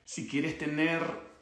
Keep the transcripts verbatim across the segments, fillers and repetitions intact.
Si quieres tener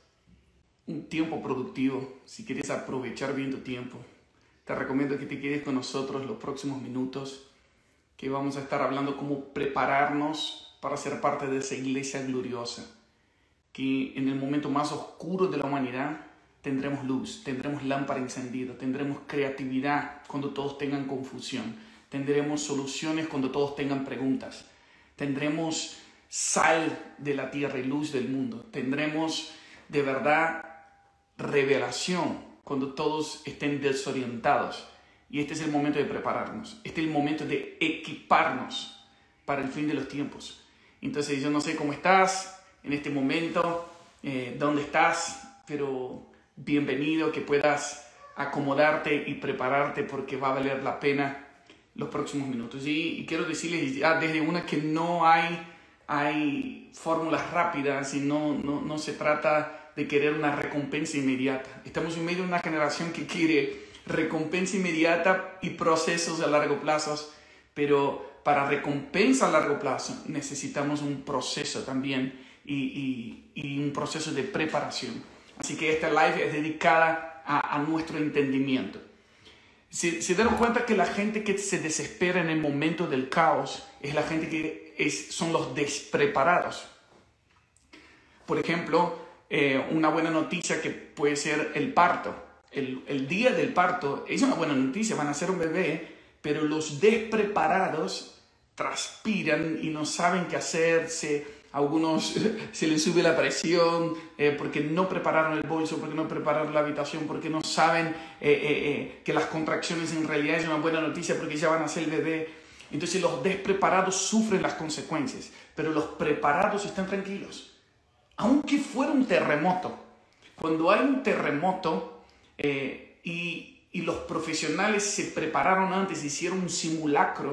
un tiempo productivo, si quieres aprovechar bien tu tiempo, te recomiendo que te quedes con nosotros los próximos minutos, que vamos a estar hablando cómo prepararnos para ser parte de esa iglesia gloriosa, que en el momento más oscuro de la humanidad tendremos luz, tendremos lámpara encendida, tendremos creatividad cuando todos tengan confusión, tendremos soluciones cuando todos tengan preguntas, tendremos sal de la tierra y luz del mundo, tendremos de verdad revelación cuando todos estén desorientados. Y este es el momento de prepararnos, este es el momento de equiparnos para el fin de los tiempos. Entonces yo no sé cómo estás en este momento, eh, dónde estás, pero bienvenido, que puedas acomodarte y prepararte porque va a valer la pena los próximos minutos. Y, y quiero decirles ya desde una que no hay, hay fórmulas rápidas y no, no, no se trata de querer una recompensa inmediata. Estamos en medio de una generación que quiere recompensa inmediata y procesos a largo plazo, pero para recompensa a largo plazo necesitamos un proceso también y, y, y un proceso de preparación. Así que esta live es dedicada a, a nuestro entendimiento. Se, se dan cuenta que la gente que se desespera en el momento del caos es la gente que es, son los despreparados. Por ejemplo, eh, una buena noticia que puede ser el parto. El, el día del parto es una buena noticia, van a hacer un bebé, pero los despreparados transpiran y no saben qué hacer. Se, a algunos se les sube la presión eh, porque no prepararon el bolso, porque no prepararon la habitación, porque no saben eh, eh, eh, que las contracciones en realidad es una buena noticia porque ya van a hacer el bebé. Entonces los despreparados sufren las consecuencias, pero los preparados están tranquilos. Aunque fuera un terremoto, cuando hay un terremoto eh, y, y los profesionales se prepararon antes, hicieron un simulacro,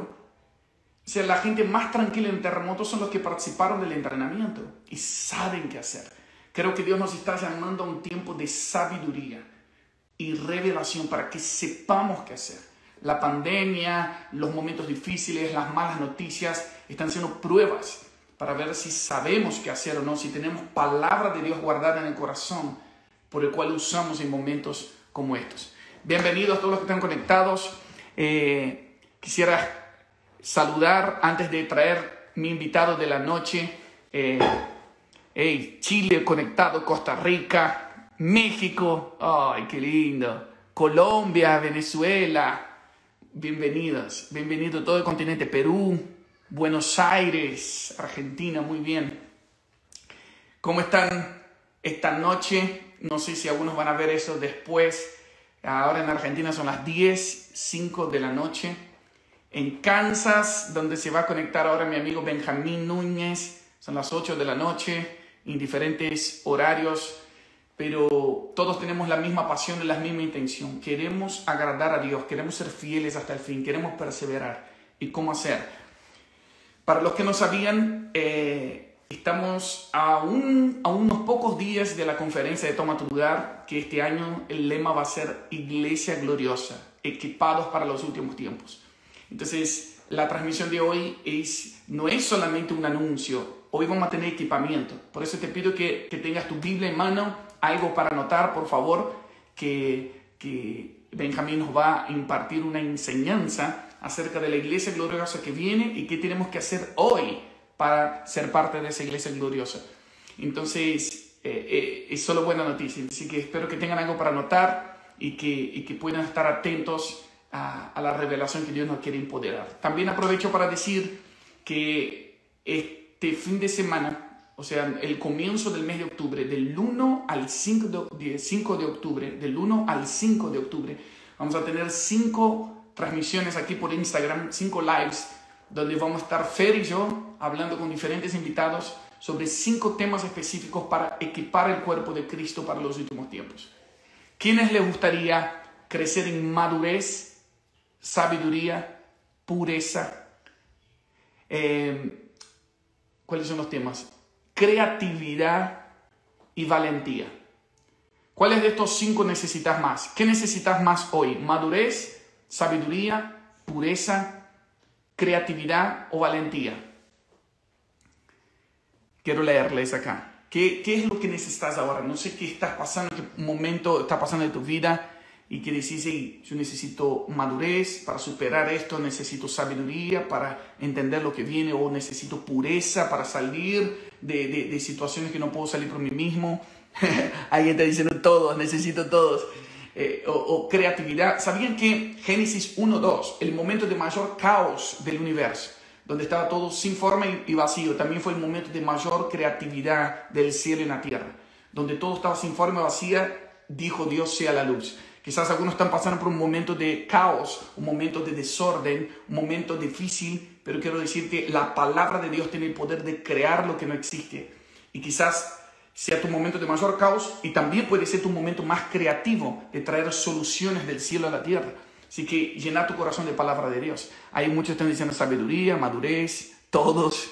o sea, la gente más tranquila en terremotos son los que participaron del entrenamiento y saben qué hacer. Creo que Dios nos está llamando a un tiempo de sabiduría y revelación para que sepamos qué hacer. La pandemia, los momentos difíciles, las malas noticias están siendo pruebas para ver si sabemos qué hacer o no, si tenemos palabra de Dios guardada en el corazón por el cual usamos en momentos como estos. Bienvenidos a todos los que están conectados. Eh, quisiera saludar antes de traer mi invitado de la noche. Eh, hey, Chile conectado, Costa Rica, México, ay, qué lindo, Colombia, Venezuela, bienvenidos, bienvenido a todo el continente, Perú, Buenos Aires, Argentina, muy bien. ¿Cómo están esta noche? No sé si algunos van a ver eso después. Ahora en Argentina son las diez, cinco de la noche. En Kansas, donde se va a conectar ahora mi amigo Benjamín Núñez, son las ocho de la noche, en diferentes horarios. Pero todos tenemos la misma pasión y la misma intención. Queremos agradar a Dios, queremos ser fieles hasta el fin, queremos perseverar. ¿Y cómo hacer? Para los que no sabían, eh, estamos a, un, a unos pocos días de la conferencia de Toma tu Lugar, que este año el lema va a ser Iglesia Gloriosa, equipados para los últimos tiempos. Entonces, la transmisión de hoy es, no es solamente un anuncio, hoy vamos a tener equipamiento. Por eso te pido que, que tengas tu Biblia en mano, algo para anotar, por favor, que, que Benjamín nos va a impartir una enseñanza acerca de la iglesia gloriosa que viene y qué tenemos que hacer hoy para ser parte de esa iglesia gloriosa. Entonces, eh, eh, es solo buena noticia. Así que espero que tengan algo para anotar y que, y que puedan estar atentos a, a la revelación que Dios nos quiere empoderar. También aprovecho para decir que este fin de semana, o sea, el comienzo del mes de octubre, del uno al cinco de octubre, del uno al cinco de octubre, vamos a tener cinco transmisiones aquí por Instagram, cinco lives, donde vamos a estar Fer y yo hablando con diferentes invitados sobre cinco temas específicos para equipar el cuerpo de Cristo para los últimos tiempos. ¿Quiénes les gustaría crecer en madurez, sabiduría, pureza? Eh, ¿Cuáles son los temas? Creatividad y valentía. ¿Cuáles de estos cinco necesitas más? ¿Qué necesitas más hoy? ¿Madurez, sabiduría, pureza, creatividad o valentía? Quiero leerles acá. ¿Qué, ¿Qué es lo que necesitas ahora? No sé qué estás pasando, qué momento está pasando en tu vida y que decís, hey, yo necesito madurez para superar esto, necesito sabiduría para entender lo que viene, o necesito pureza para salir de, de, de situaciones que no puedo salir por mí mismo. Alguien está diciendo todos, necesito todos. Eh, o, o creatividad. ¿Sabían que Génesis uno dos, el momento de mayor caos del universo, donde estaba todo sin forma y vacío, también fue el momento de mayor creatividad del cielo y la tierra? Donde todo estaba sin forma y vacía, dijo Dios sea la luz. Quizás algunos están pasando por un momento de caos, un momento de desorden, un momento difícil, pero quiero decirte, la palabra de Dios tiene el poder de crear lo que no existe. Y quizás sea tu momento de mayor caos, y también puede ser tu momento más creativo de traer soluciones del cielo a la tierra. Así que llena tu corazón de palabra de Dios. Hay muchos que están diciendo sabiduría, madurez, todos.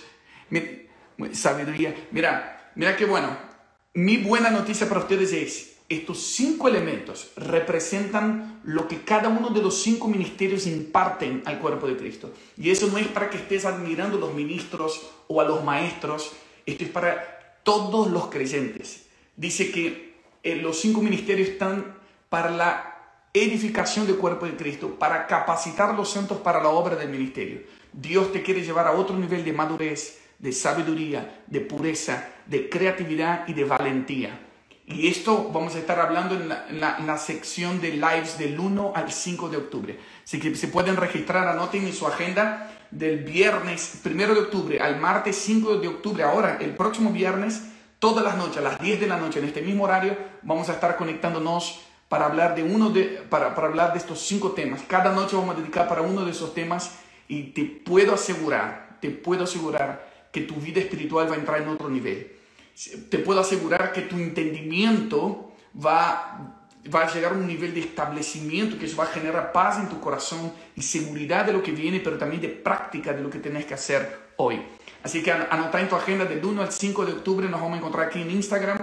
Sabiduría. Mira, mira qué bueno. Mi buena noticia para ustedes es, estos cinco elementos representan lo que cada uno de los cinco ministerios imparten al cuerpo de Cristo. Y eso no es para que estés admirando a los ministros o a los maestros. Esto es para todos los creyentes. Dice que eh, los cinco ministerios están para la edificación del cuerpo de Cristo, para capacitar a los santos para la obra del ministerio. Dios te quiere llevar a otro nivel de madurez, de sabiduría, de pureza, de creatividad y de valentía. Y esto vamos a estar hablando en la, en la, en la sección de lives del uno al cinco de octubre. Así que se pueden registrar, anoten en su agenda, del viernes primero de octubre al martes cinco de octubre. Ahora, el próximo viernes, todas las noches, a las diez de la noche, en este mismo horario, vamos a estar conectándonos para hablar de, uno de, para, para hablar de estos cinco temas. Cada noche vamos a dedicar para uno de esos temas, y te puedo asegurar, te puedo asegurar que tu vida espiritual va a entrar en otro nivel. Te puedo asegurar que tu entendimiento va, va a llegar a un nivel de establecimiento, que eso va a generar paz en tu corazón y seguridad de lo que viene, pero también de práctica de lo que tenés que hacer hoy. Así que anota en tu agenda del uno al cinco de octubre. Nos vamos a encontrar aquí en Instagram,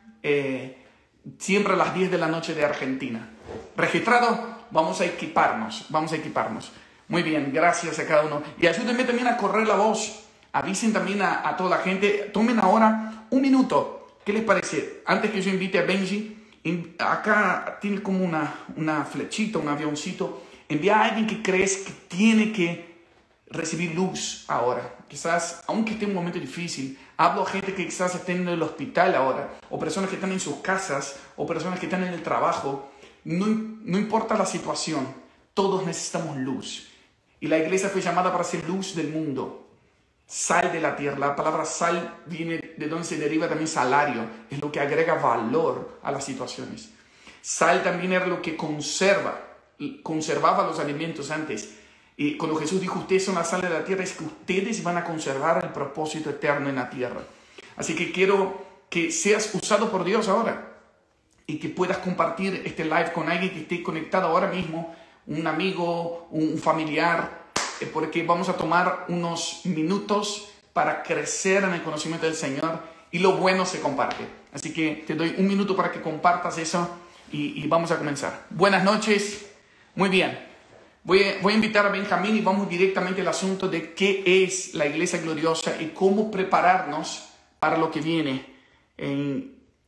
eh, siempre a las diez de la noche de Argentina. ¿Registrado? Vamos a equiparnos, vamos a equiparnos. Muy bien, gracias a cada uno. Y ayúdenme también a correr la voz. Avisen también a, a toda la gente. Tomen ahora un minuto. ¿Qué les parece? Antes que yo invite a Benji, in, acá tiene como una, una flechita, un avioncito. Envía a alguien que crees que tiene que recibir luz ahora. Quizás, aunque esté en un momento difícil, hablo a gente que quizás estén en el hospital ahora, o personas que están en sus casas, o personas que están en el trabajo. No, no importa la situación, todos necesitamos luz. Y la iglesia fue llamada para ser luz del mundo. Sal de la tierra. La palabra sal viene de donde se deriva también salario. Es lo que agrega valor a las situaciones. Sal también era lo que conserva, conservaba los alimentos antes. Y cuando Jesús dijo, ustedes son la sal de la tierra, es que ustedes van a conservar el propósito eterno en la tierra. Así que quiero que seas usado por Dios ahora y que puedas compartir este live con alguien que esté conectado ahora mismo, un amigo, un familiar, porque vamos a tomar unos minutos para crecer en el conocimiento del Señor, y lo bueno se comparte. Así que te doy un minuto para que compartas eso y, y vamos a comenzar. Buenas noches. Muy bien. Voy a, voy a invitar a Benjamín y vamos directamente al asunto de qué es la Iglesia Gloriosa y cómo prepararnos para lo que viene. Eh,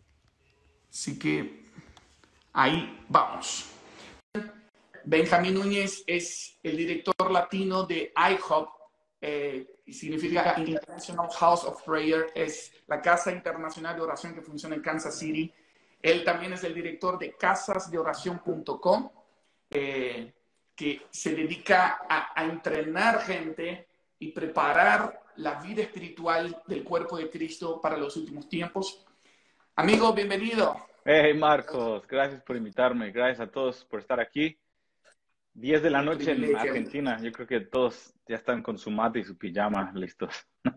así que ahí vamos. Benjamín Núñez es el director latino de I H O P, eh, significa International House of Prayer, es la Casa Internacional de Oración que funciona en Kansas City. Él también es el director de casas de oración punto com, eh, que se dedica a, a entrenar gente y preparar la vida espiritual del cuerpo de Cristo para los últimos tiempos. Amigo, bienvenido. Hey Marcos, gracias por invitarme, gracias a todos por estar aquí. diez de la noche en Argentina, yo creo que todos ya están con su mate y su pijama listos.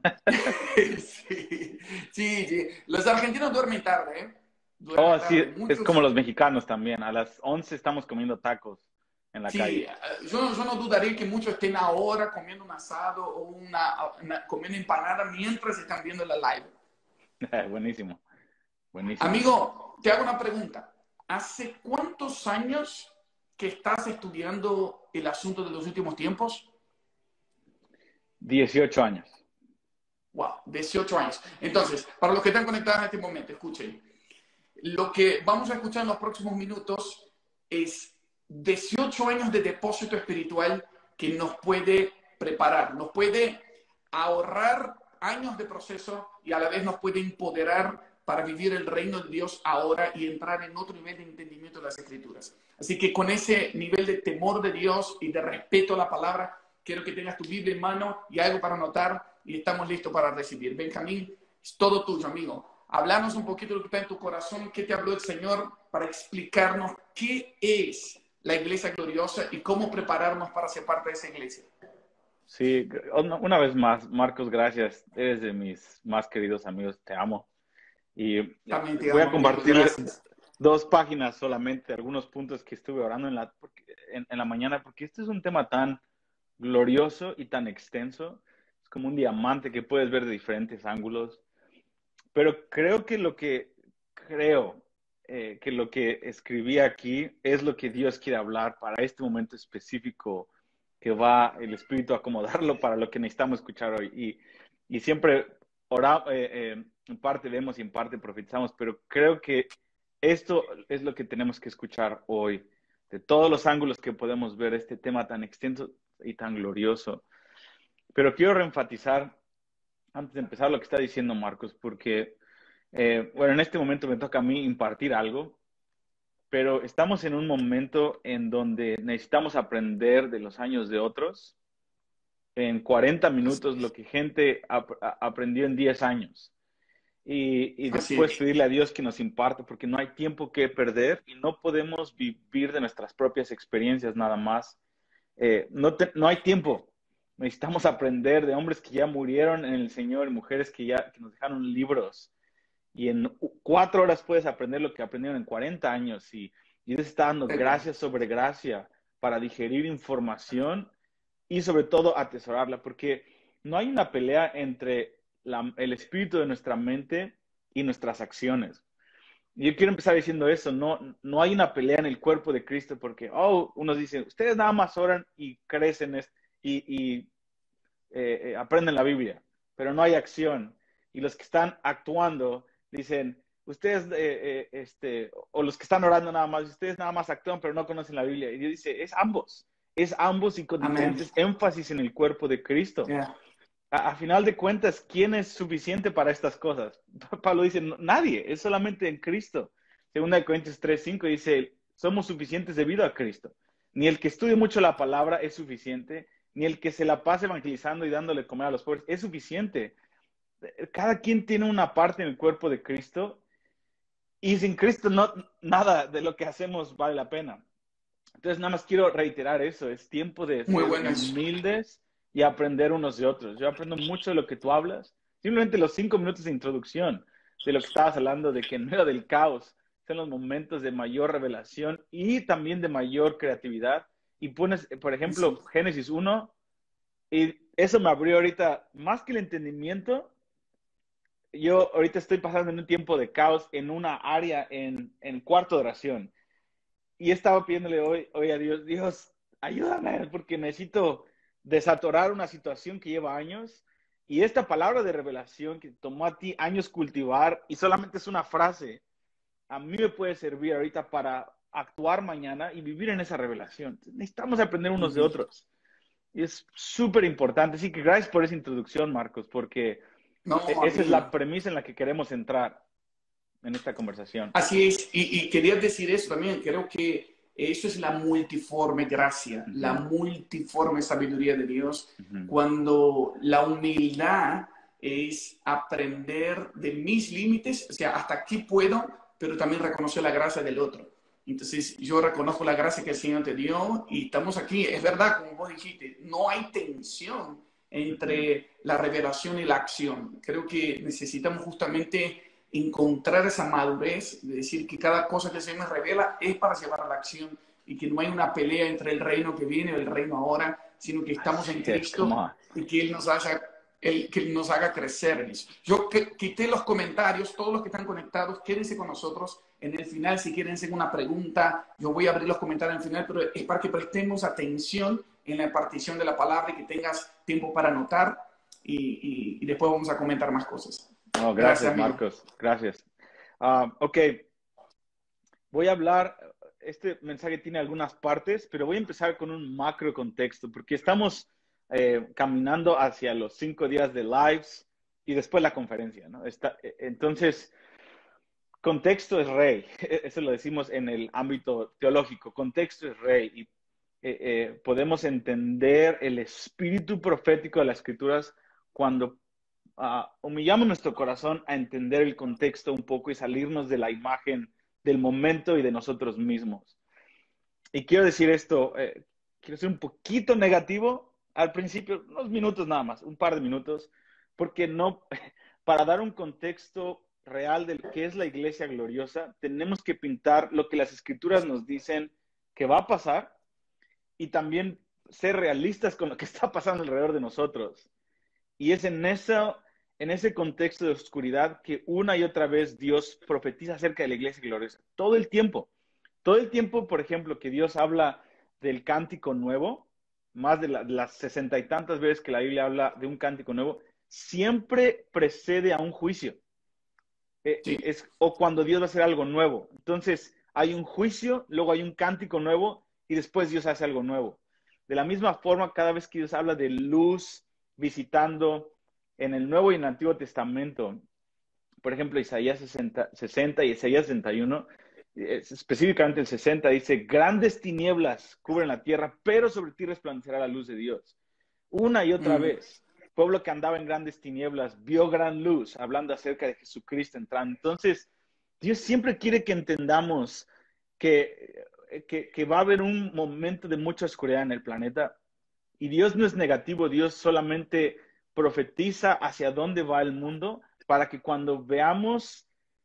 Sí, sí, sí. Los argentinos duermen tarde, ¿eh? Duermen Oh, tarde. sí, Muchos... es como los mexicanos también, a las once estamos comiendo tacos en la sí, calle. Yo, yo no dudaría que muchos estén ahora comiendo un asado o una, una, comiendo empanada mientras están viendo la live. Buenísimo, buenísimo. Amigo, te hago una pregunta. ¿Hace cuántos años que estás estudiando el asunto de los últimos tiempos? dieciocho años. Wow, dieciocho años. Entonces, para los que están conectados en este momento, escuchen. Lo que vamos a escuchar en los próximos minutos es dieciocho años de depósito espiritual que nos puede preparar, nos puede ahorrar años de proceso y a la vez nos puede empoderar para vivir el reino de Dios ahora y entrar en otro nivel de entendimiento de las Escrituras. Así que con ese nivel de temor de Dios y de respeto a la palabra, quiero que tengas tu Biblia en mano y algo para anotar y estamos listos para recibir. Benjamín, es todo tuyo, amigo. Hablarnos un poquito de lo que está en tu corazón, qué te habló el Señor para explicarnos qué es la iglesia gloriosa y cómo prepararnos para ser parte de esa iglesia. Sí, una vez más, Marcos, gracias. Eres de mis más queridos amigos, te amo. Y También te voy amo, a compartirles gracias. dos páginas solamente, algunos puntos que estuve orando en la, en, en la mañana, porque este es un tema tan glorioso y tan extenso. Es como un diamante que puedes ver de diferentes ángulos. Pero creo que lo que creo eh, que lo que escribí aquí es lo que Dios quiere hablar para este momento específico que va el Espíritu a acomodarlo para lo que necesitamos escuchar hoy. Y, y siempre oramos, eh, eh, en parte vemos y en parte profetizamos, pero creo que esto es lo que tenemos que escuchar hoy, de todos los ángulos que podemos ver este tema tan extenso y tan glorioso. Pero quiero reenfatizar, antes de empezar, lo que está diciendo Marcos, porque, eh, bueno, en este momento me toca a mí impartir algo, pero estamos en un momento en donde necesitamos aprender de los años de otros en cuarenta minutos lo que gente ap aprendió en diez años. Y, y Así después es. pedirle a Dios que nos imparte, porque no hay tiempo que perder y no podemos vivir de nuestras propias experiencias nada más. Eh, no, te, no hay tiempo. Necesitamos aprender de hombres que ya murieron en el Señor y mujeres que ya que nos dejaron libros. Y en cuatro horas puedes aprender lo que aprendieron en cuarenta años. Y, y Dios está dando gracia sobre gracia para digerir información y sobre todo atesorarla, porque no hay una pelea entre la, el espíritu de nuestra mente y nuestras acciones. Y yo quiero empezar diciendo eso, no, no hay una pelea en el cuerpo de Cristo porque, oh, unos dicen, ustedes nada más oran y crecen y, y eh, eh, aprenden la Biblia, pero no hay acción. Y los que están actuando dicen, ustedes, eh, eh, este, o los que están orando nada más, ustedes nada más actúan, pero no conocen la Biblia. Y Dios dice, es ambos, es ambos y con Amén. diferentes énfasis en el cuerpo de Cristo. Yeah. A, a final de cuentas, ¿quién es suficiente para estas cosas? Pablo dice, nadie, es solamente en Cristo. Segunda de Corintios tres cinco dice, somos suficientes debido a Cristo. Ni el que estudie mucho la palabra es suficiente, ni el que se la pase evangelizando y dándole comer a los pobres es suficiente. Cada quien tiene una parte en el cuerpo de Cristo y sin Cristo no, nada de lo que hacemos vale la pena. Entonces nada más quiero reiterar eso, es tiempo de Muy ser bueno eso. humildes y aprender unos de otros. Yo aprendo mucho de lo que tú hablas, simplemente los cinco minutos de introducción de lo que estabas hablando, de que en medio del caos son los momentos de mayor revelación y también de mayor creatividad. Y pones, por ejemplo, Sí. Génesis uno, y eso me abrió ahorita, más que el entendimiento, yo ahorita estoy pasando en un tiempo de caos en una área en, en cuarto de oración. Y estaba pidiéndole hoy, hoy a Dios, Dios, ayúdame, porque necesito desatorar una situación que lleva años. Y esta palabra de revelación que tomó a ti años cultivar y solamente es una frase, a mí me puede servir ahorita para actuar mañana y vivir en esa revelación. Necesitamos aprender unos de otros. Y es súper importante. Así que gracias por esa introducción, Marcos, porque No, esa es la amigo. premisa en la que queremos entrar en esta conversación. Así es. Y, y quería decir eso también. Creo que eso es la multiforme gracia, Uh la -huh. multiforme sabiduría de Dios, Uh -huh. cuando la humildad es aprender de mis límites, o sea, hasta aquí puedo, pero también reconocer la gracia del otro. Entonces, yo reconozco la gracia que el Señor te dio y estamos aquí. Es verdad, como vos dijiste, no hay tensión entre uh-huh. la revelación y la acción. Creo que necesitamos justamente encontrar esa madurez de decir que cada cosa que el Señor me revela es para llevar a la acción y que no hay una pelea entre el reino que viene y el reino ahora, sino que estamos en Cristo y que Él nos haya... El, que nos haga crecer en eso. Yo que, quité los comentarios, todos los que están conectados, quédense con nosotros en el final, si quieren hacer una pregunta, yo voy a abrir los comentarios en el final, pero es para que prestemos atención en la partición de la palabra y que tengas tiempo para anotar. y, y, y después vamos a comentar más cosas. Oh, Gracias, gracias, amigo. Marcos. Gracias. Ah, ok, voy a hablar, este mensaje tiene algunas partes, pero voy a empezar con un macro contexto, porque estamos eh, caminando hacia los cinco días de lives y después la conferencia, ¿no? Está, entonces, contexto es rey, eso lo decimos en el ámbito teológico, contexto es rey, y eh, eh, podemos entender el espíritu profético de las escrituras cuando uh, humillamos nuestro corazón a entender el contexto un poco y salirnos de la imagen del momento y de nosotros mismos. Y quiero decir esto, eh, quiero ser un poquito negativo al principio, unos minutos nada más, un par de minutos, porque no, para dar un contexto real de lo que es la iglesia gloriosa, tenemos que pintar lo que las escrituras nos dicen que va a pasar y también ser realistas con lo que está pasando alrededor de nosotros. Y es en, esa, en ese contexto de oscuridad que una y otra vez Dios profetiza acerca de la iglesia gloriosa. Todo el tiempo. Todo el tiempo, por ejemplo, que Dios habla del cántico nuevo, más de, la, de las sesenta y tantas veces que la Biblia habla de un cántico nuevo, siempre precede a un juicio. Eh, Sí. es, o cuando Dios va a hacer algo nuevo. Entonces, hay un juicio, luego hay un cántico nuevo y después Dios hace algo nuevo. De la misma forma, cada vez que Dios habla de luz visitando en el Nuevo y en el Antiguo Testamento, por ejemplo, Isaías sesenta, sesenta y Isaías sesenta y uno, específicamente el sesenta, dice, grandes tinieblas cubren la tierra, pero sobre ti resplandecerá la luz de Dios. Una y otra Mm. vez, pueblo que andaba en grandes tinieblas vio gran luz, hablando acerca de Jesucristo entrando. Entonces, Dios siempre quiere que entendamos que, que, que va a haber un momento de mucha oscuridad en el planeta. Y Dios no es negativo, Dios solamente profetiza hacia dónde va el mundo para que cuando veamos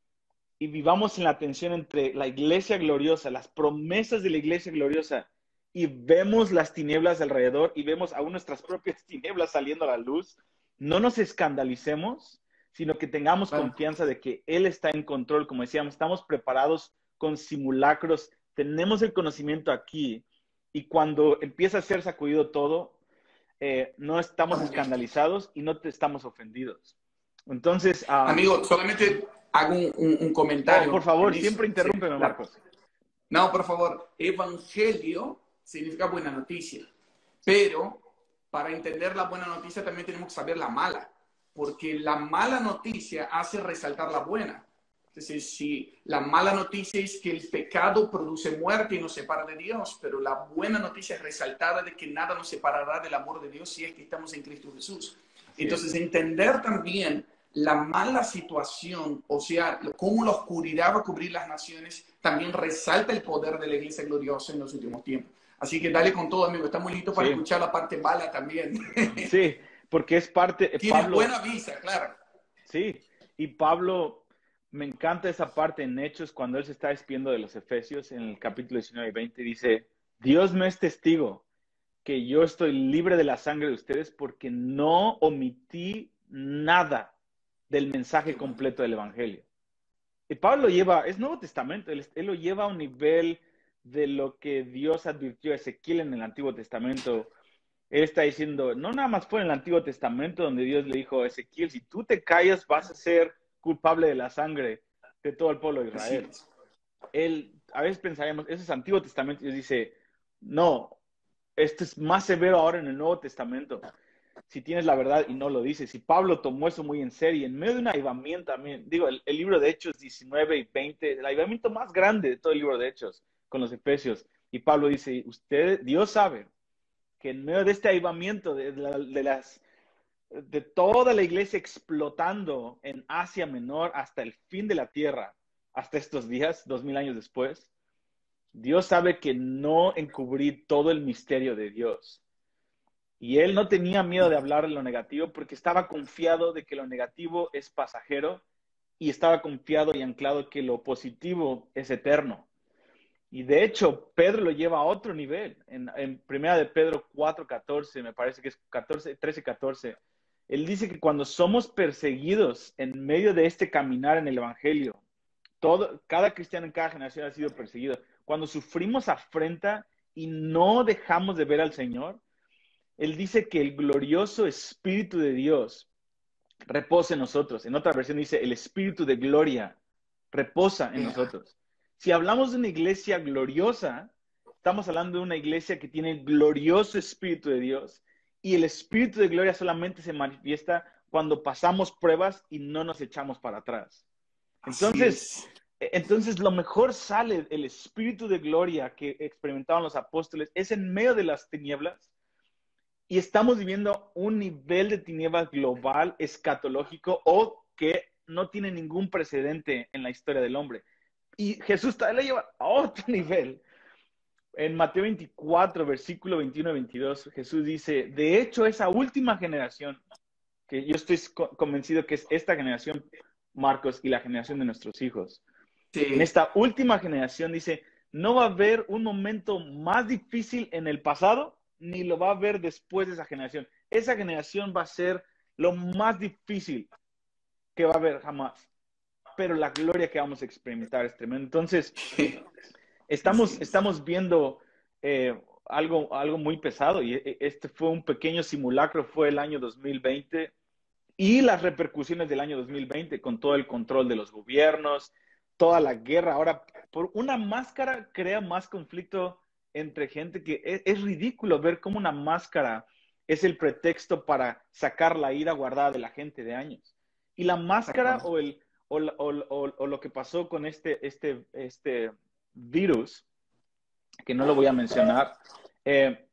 y vivamos en la tensión entre la iglesia gloriosa, las promesas de la iglesia gloriosa, y vemos las tinieblas alrededor y vemos aún nuestras propias tinieblas saliendo a la luz, no nos escandalicemos, sino que tengamos Claro. confianza de que Él está en control. Como decíamos, estamos preparados con simulacros, tenemos el conocimiento aquí, y cuando empieza a ser sacudido todo, eh, no estamos Estamos listos. escandalizados y no te estamos ofendidos. Entonces, um, Amigo, solamente hago un, un, un comentario. oh, por favor, en eso. siempre interrúmpeme, Sí, Marcos. No, por favor. Evangelio significa buena noticia. Pero para entender la buena noticia también tenemos que saber la mala. Porque la mala noticia hace resaltar la buena. Entonces, si la mala noticia es que el pecado produce muerte y nos separa de Dios, pero la buena noticia es resaltar de que nada nos separará del amor de Dios si es que estamos en Cristo Jesús. Sí. Entonces, entender también la mala situación, o sea, cómo la oscuridad va a cubrir las naciones, también resalta el poder de la iglesia gloriosa en los últimos tiempos. Así que dale con todo, amigo. Estamos listos para Sí. escuchar la parte mala también. Sí, porque es parte... Tiene Pablo, buena visa, claro. Sí, y Pablo, me encanta esa parte en Hechos, cuando él se está despidiendo de los Efesios, en el capítulo diecinueve y veinte, dice, Dios me es testigo que yo estoy libre de la sangre de ustedes porque no omití nada del mensaje completo del Evangelio. Y Pablo lleva, es Nuevo Testamento, él, él lo lleva a un nivel de lo que Dios advirtió a Ezequiel en el Antiguo Testamento. Él está diciendo, no nada más fue en el Antiguo Testamento donde Dios le dijo a Ezequiel, si tú te callas vas a ser culpable de la sangre de todo el pueblo de Israel. Él, a veces pensaríamos, ese es Antiguo Testamento, y Dios dice, no, esto es más severo ahora en el Nuevo Testamento. Si tienes la verdad y no lo dices. Y Pablo tomó eso muy en serio. En medio de un avivamiento también, digo, el, el libro de Hechos diecinueve y veinte, el avivamiento más grande de todo el libro de Hechos con los Efesios. Y Pablo dice, usted, Dios sabe que en medio de este avivamiento de, de, de, las, de toda la iglesia explotando en Asia Menor hasta el fin de la tierra, hasta estos días, dos mil años después, Dios sabe que no encubrí todo el misterio de Dios. Y él no tenía miedo de hablar de lo negativo porque estaba confiado de que lo negativo es pasajero y estaba confiado y anclado que lo positivo es eterno. Y de hecho, Pedro lo lleva a otro nivel. En, en primera de Pedro cuatro catorce, me parece que es catorce, trece catorce, él dice que cuando somos perseguidos en medio de este caminar en el Evangelio, todo, cada cristiano en cada generación ha sido perseguido. Cuando sufrimos afrenta y no dejamos de ver al Señor, Él dice que el glorioso Espíritu de Dios reposa en nosotros. En otra versión dice, el Espíritu de gloria reposa en Yeah. nosotros. Si hablamos de una iglesia gloriosa, estamos hablando de una iglesia que tiene el glorioso Espíritu de Dios, y el Espíritu de gloria solamente se manifiesta cuando pasamos pruebas y no nos echamos para atrás. Entonces, entonces lo mejor sale, el Espíritu de gloria que experimentaban los apóstoles, es en medio de las tinieblas, y estamos viviendo un nivel de tinieblas global, escatológico, o que no tiene ningún precedente en la historia del hombre. Y Jesús todavía lo lleva a otro nivel. En Mateo veinticuatro, versículo veintiuno y veintidós, Jesús dice, de hecho, esa última generación, que yo estoy convencido que es esta generación, Marcos, y la generación de nuestros hijos. Sí. En esta última generación dice, no va a haber un momento más difícil en el pasado, ni lo va a haber después de esa generación. Esa generación va a ser lo más difícil que va a haber jamás. Pero la gloria que vamos a experimentar es tremenda. Entonces, estamos, estamos viendo eh, algo, algo muy pesado, y este fue un pequeño simulacro, fue el año dos mil veinte, y las repercusiones del año dos mil veinte, con todo el control de los gobiernos, toda la guerra. Ahora, por una máscara crea más conflicto entre gente, que es, es ridículo ver cómo una máscara es el pretexto para sacar la ira guardada de la gente de años. Y la máscara o, el, o, o, o, o lo que pasó con este, este, este virus, que no lo voy a mencionar, eh,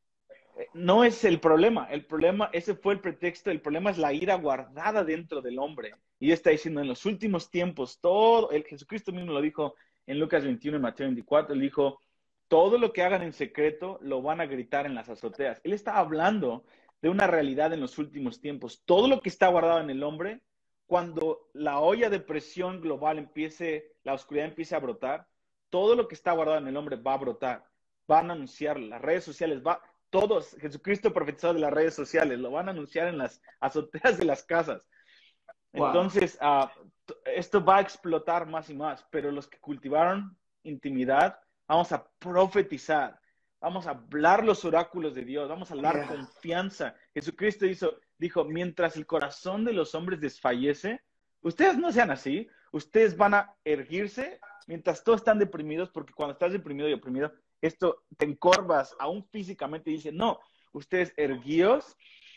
no es el problema. El problema, ese fue el pretexto. El problema es la ira guardada dentro del hombre. Y está diciendo, en los últimos tiempos, todo, el Jesucristo mismo lo dijo en Lucas veintiuno y Mateo veinticuatro, él dijo, todo lo que hagan en secreto lo van a gritar en las azoteas. Él está hablando de una realidad en los últimos tiempos. Todo lo que está guardado en el hombre, cuando la olla de presión global empiece, la oscuridad empiece a brotar, todo lo que está guardado en el hombre va a brotar. Van a anunciarlo. Las redes sociales, va, todos, Jesucristo profetizó de las redes sociales, lo van a anunciar en las azoteas de las casas. Wow. Entonces, uh, esto va a explotar más y más, pero los que cultivaron intimidad, vamos a profetizar, vamos a hablar los oráculos de Dios, vamos a hablar yeah. confianza. Jesucristo hizo, dijo, mientras el corazón de los hombres desfallece, ustedes no sean así, ustedes van a erguirse mientras todos están deprimidos, porque cuando estás deprimido y oprimido, esto te encorvas aún físicamente, y dice, no, ustedes erguíos,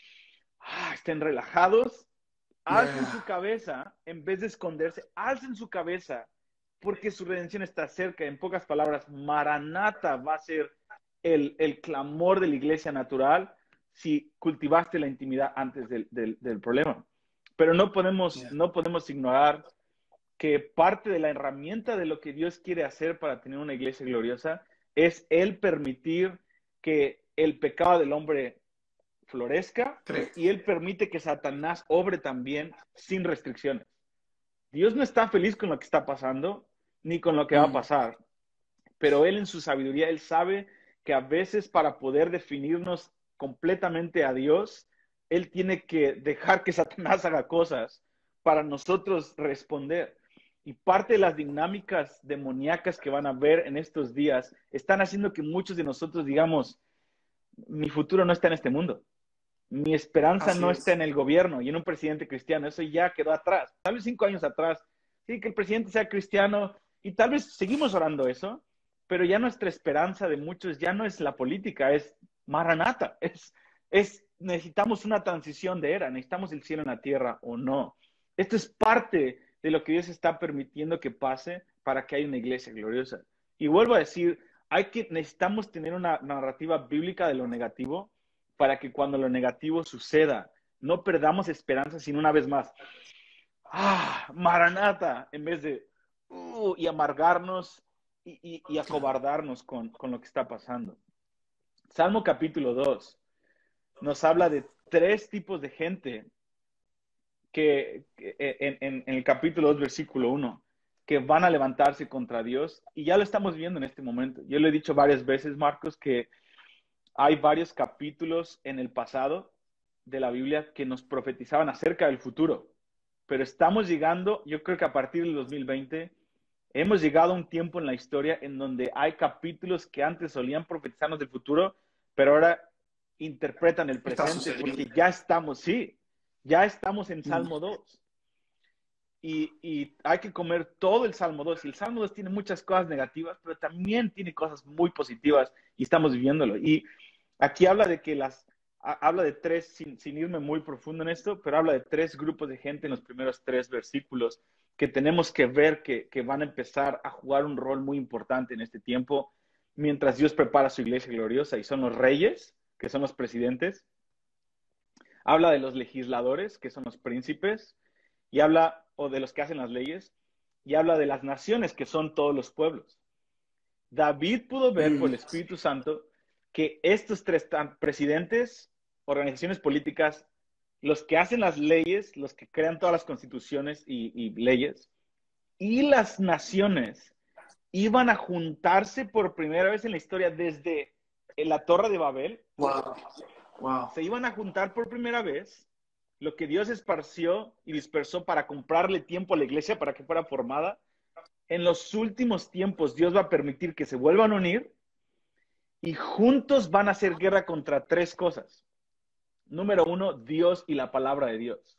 ah, estén relajados, alcen yeah. su cabeza, en vez de esconderse, alcen su cabeza, porque su redención está cerca. En pocas palabras, Maranata va a ser el, el clamor de la iglesia natural si cultivaste la intimidad antes del, del, del problema. Pero no podemos, yeah. no podemos ignorar que parte de la herramienta de lo que Dios quiere hacer para tener una iglesia gloriosa es el permitir que el pecado del hombre florezca, y él permite que Satanás obre también sin restricciones. Dios no está feliz con lo que está pasando, ni con lo que mm. va a pasar, pero él en su sabiduría, él sabe que a veces para poder definirnos completamente a Dios, él tiene que dejar que Satanás haga cosas para nosotros responder. Y parte de las dinámicas demoníacas que van a ver en estos días están haciendo que muchos de nosotros digamos, mi futuro no está en este mundo. Mi esperanza Así no es. está en el gobierno y en un presidente cristiano. Eso ya quedó atrás. Tal vez cinco años atrás. Sí, que el presidente sea cristiano, y tal vez seguimos orando eso, pero ya nuestra esperanza de muchos ya no es la política, es Maranata. Es, es, necesitamos una transición de era. Necesitamos el cielo en la tierra o no. Esto es parte de lo que Dios está permitiendo que pase para que haya una iglesia gloriosa. Y vuelvo a decir, hay que, necesitamos tener una narrativa bíblica de lo negativo para que cuando lo negativo suceda, no perdamos esperanza, sino una vez más, ¡ah, Maranata! En vez de, uh, y amargarnos y, y, y acobardarnos con, con lo que está pasando. Salmo capítulo dos nos habla de tres tipos de gente que en, en, en el capítulo dos, versículo uno, que van a levantarse contra Dios, y ya lo estamos viendo en este momento. Yo lo he dicho varias veces, Marcos, que hay varios capítulos en el pasado de la Biblia que nos profetizaban acerca del futuro, pero estamos llegando, yo creo que a partir del dos mil veinte, hemos llegado a un tiempo en la historia en donde hay capítulos que antes solían profetizarnos del futuro, pero ahora interpretan el Está presente, sucediendo. porque ya estamos, sí, ya estamos en Mm. Salmo dos. Y, y hay que comer todo el Salmo dos. Y el Salmo dos tiene muchas cosas negativas, pero también tiene cosas muy positivas y estamos viviéndolo. Y aquí habla de que las, habla de tres, sin, sin irme muy profundo en esto, pero habla de tres grupos de gente en los primeros tres versículos que tenemos que ver que, que van a empezar a jugar un rol muy importante en este tiempo mientras Dios prepara su iglesia gloriosa, y son los reyes, que son los presidentes. Habla de los legisladores, que son los príncipes, y habla, o de los que hacen las leyes, y habla de las naciones, que son todos los pueblos. David pudo ver por el Espíritu Santo que estos tres presidentes, organizaciones políticas, los que hacen las leyes, los que crean todas las constituciones y, y leyes, y las naciones iban a juntarse por primera vez en la historia desde la Torre de Babel. Wow. Wow. Se iban a juntar por primera vez, lo que Dios esparció y dispersó para comprarle tiempo a la iglesia para que fuera formada. En los últimos tiempos Dios va a permitir que se vuelvan a unir y juntos van a hacer guerra contra tres cosas. Número uno, Dios y la palabra de Dios.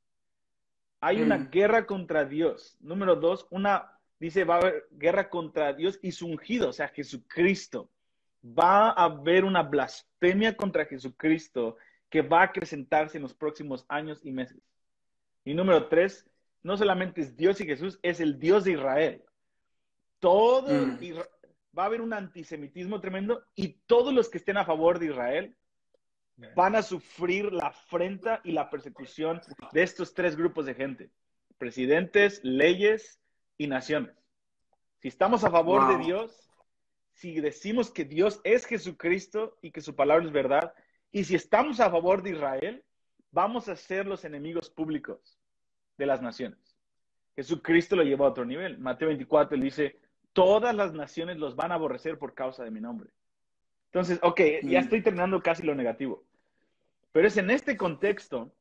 Hay mm. una guerra contra Dios. Número dos, una, dice, va a haber guerra contra Dios y su ungido, o sea, Jesucristo. Va a haber una blasfemia contra Jesucristo que va a acrecentarse en los próximos años y meses. Y número tres, no solamente es Dios y Jesús, es el Dios de Israel. Todo mm. Isra- va a haber un antisemitismo tremendo y todos los que estén a favor de Israel van a sufrir la afrenta y la persecución de estos tres grupos de gente: presidentes, leyes y naciones. Si estamos a favor wow. de Dios, si decimos que Dios es Jesucristo y que su palabra es verdad, y si estamos a favor de Israel, vamos a ser los enemigos públicos de las naciones. Jesucristo lo llevó a otro nivel. Mateo veinticuatro, él dice, todas las naciones los van a aborrecer por causa de mi nombre. Entonces, ok, mm. ya estoy terminando casi lo negativo. Pero es en este contexto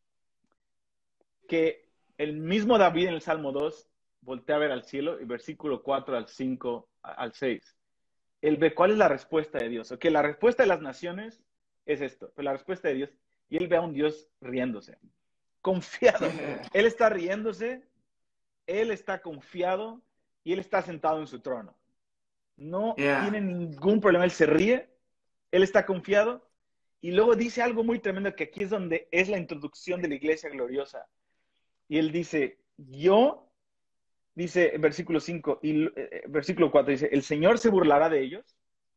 que el mismo David en el Salmo dos voltea a ver al cielo, y versículo cuatro al cinco al seis. Él ve cuál es la respuesta de Dios. Ok, la respuesta de las naciones es esto, pero la respuesta de Dios, y él ve a un Dios riéndose, confiado. Él está riéndose, él está confiado y él está sentado en su trono. No yeah. tiene ningún problema, él se ríe, él está confiado. Y luego dice algo muy tremendo, que aquí es donde es la introducción de la iglesia gloriosa. Y él dice, yo, dice en versículo cinco, y eh, versículo cuatro, dice, el Señor se burlará de ellos.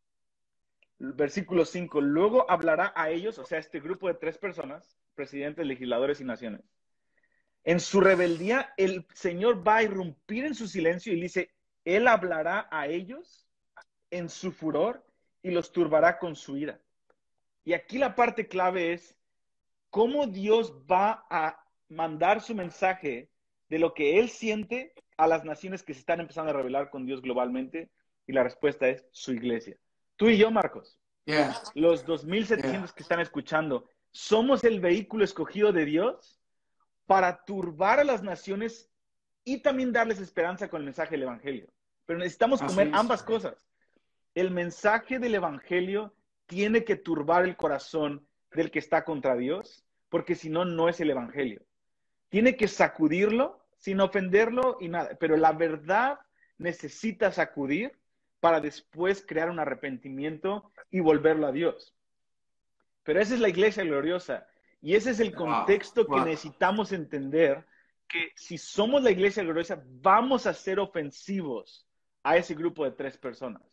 Versículo cinco, luego hablará a ellos, o sea, este grupo de tres personas, presidentes, legisladores y naciones. En su rebeldía, el Señor va a irrumpir en su silencio y dice, Él hablará a ellos en su furor y los turbará con su ira. Y aquí la parte clave es cómo Dios va a mandar su mensaje de lo que Él siente a las naciones que se están empezando a rebelar con Dios globalmente. Y la respuesta es su iglesia. Tú y yo, Marcos, yeah. los dos mil setecientos yeah. que están escuchando, somos el vehículo escogido de Dios para turbar a las naciones y también darles esperanza con el mensaje del Evangelio. Pero necesitamos comer Así es. ambas cosas. El mensaje del Evangelio tiene que turbar el corazón del que está contra Dios, porque si no, no es el Evangelio. Tiene que sacudirlo sin ofenderlo y nada, pero la verdad necesita sacudir para después crear un arrepentimiento y volverlo a Dios. Pero esa es la iglesia gloriosa y ese es el contexto wow, wow. que necesitamos entender, que si somos la iglesia gloriosa vamos a ser ofensivos a ese grupo de tres personas.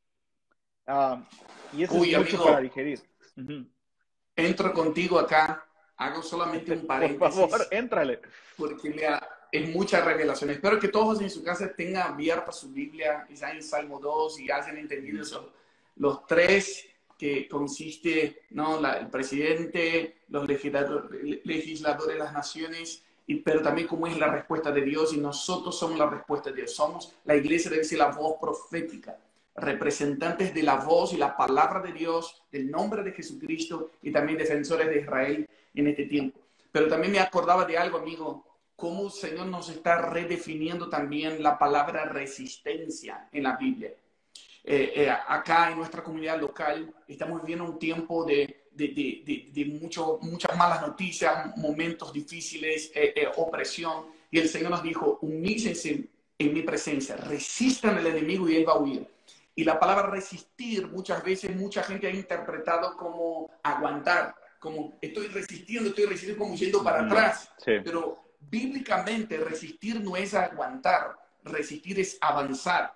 Uh, y eso Uy, es mucho amigo, para digerir. Uh-huh. Entro contigo acá, hago solamente un paréntesis. Por favor, éntrale. Porque mira, es mucha revelación. Espero que todos en su casa tengan abierta su Biblia, quizás en Salmo dos, y hayan entendido eso. Los tres que consiste, ¿no? La, el presidente, los legisladores, legisladores de las naciones, y, pero también cómo es la respuesta de Dios, y nosotros somos la respuesta de Dios. Somos, la iglesia debe ser la voz profética, representantes de la voz y la palabra de Dios, del nombre de Jesucristo, y también defensores de Israel en este tiempo. Pero también me acordaba de algo, amigo, cómo el Señor nos está redefiniendo también la palabra resistencia en la Biblia. Eh, eh, acá en nuestra comunidad local estamos viviendo un tiempo de, de, de, de, de mucho, muchas malas noticias, momentos difíciles, eh, eh, opresión. Y el Señor nos dijo, humíllense en mi presencia, resistan al enemigo y él va a huir. Y la palabra resistir muchas veces mucha gente ha interpretado como aguantar, como estoy resistiendo, estoy resistiendo como yendo para atrás. Sí. Pero bíblicamente resistir no es aguantar, resistir es avanzar.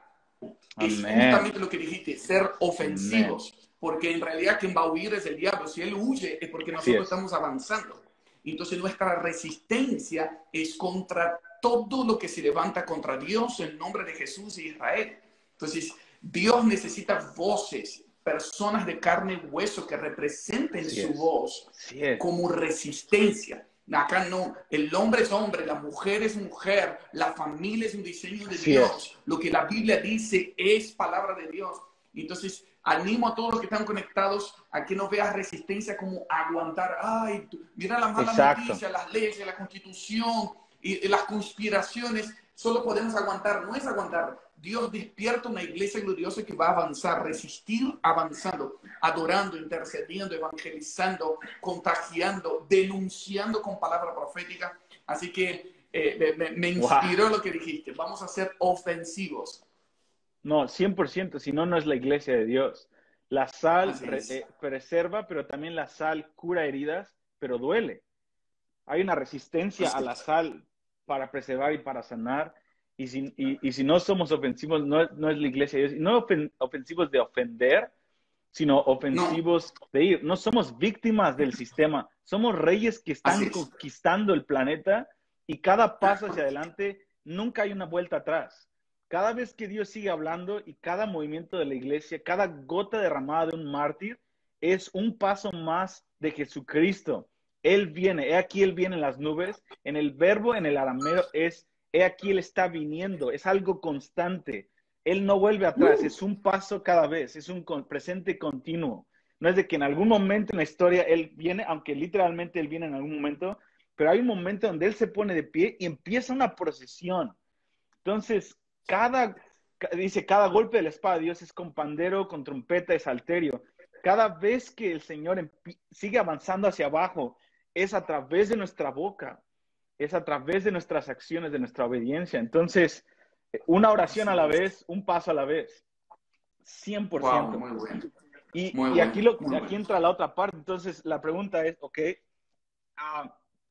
Es Amén. justamente lo que dijiste, ser ofensivos. Amén. Porque en realidad quien va a huir es el diablo. Si él huye es porque nosotros es. estamos avanzando. Entonces nuestra resistencia es contra todo lo que se levanta contra Dios en nombre de Jesús y Israel. Entonces Dios necesita voces, personas de carne y hueso que representen Así su es. voz Así es. como resistencia. Acá no, el hombre es hombre, la mujer es mujer, la familia es un diseño de Así Dios. es. Lo que la Biblia dice es palabra de Dios. Entonces, animo a todos los que están conectados a que no veas resistencia como aguantar. Ay, tú, mira las malas Exacto. noticias, las leyes, la constitución y, y las conspiraciones. Solo podemos aguantar, no es aguantar. Dios despierta una iglesia gloriosa que va a avanzar, resistir avanzando, adorando, intercediendo, evangelizando, contagiando, denunciando con palabra profética. Así que eh, me, me inspiró Wow. lo que dijiste. Vamos a ser ofensivos. No, cien por ciento, si no, no es la iglesia de Dios. La sal Así re, es. eh, preserva, pero también la sal cura heridas, pero duele. Hay una resistencia Así a la es. sal para preservar y para sanar. Y si, y, y si no somos ofensivos, no, no es la iglesia de Dios. Y no ofen, ofensivos de ofender, sino ofensivos No, de ir. No somos víctimas del sistema. Somos reyes que así están es. conquistando el planeta y cada paso hacia adelante nunca hay una vuelta atrás. Cada vez que Dios sigue hablando y cada movimiento de la iglesia, cada gota derramada de un mártir es un paso más de Jesucristo. Él viene, he aquí Él viene en las nubes. En el verbo, en el arameo, es he aquí Él está viniendo. Es algo constante. Él no vuelve atrás. Es un paso cada vez. Es un presente continuo. No es de que en algún momento en la historia Él viene, aunque literalmente Él viene en algún momento, pero hay un momento donde Él se pone de pie y empieza una procesión. Entonces, cada, dice, cada golpe de la espada de Dios es con pandero, con trompeta, es salterio. Cada vez que el Señor sigue avanzando hacia abajo, es a través de nuestra boca, es a través de nuestras acciones, de nuestra obediencia. Entonces, una oración a la vez, un paso a la vez, cien por ciento. Wow, muy bueno. Y, Muy y bueno, aquí, lo, muy aquí bueno. entra la otra parte. Entonces, la pregunta es, ok, uh,